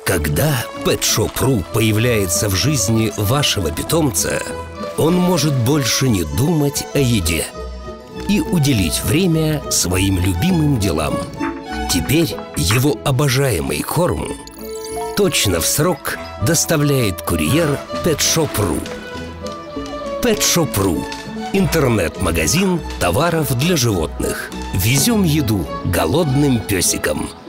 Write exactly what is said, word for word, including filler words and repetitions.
Когда Pet Shop точка ру появляется в жизни вашего питомца, он может больше не думать о еде и уделить время своим любимым делам. Теперь его обожаемый корм точно в срок доставляет курьер Pet Shop точка ру. Pet Shop точка ру – интернет-магазин товаров для животных. Везем еду голодным песикам.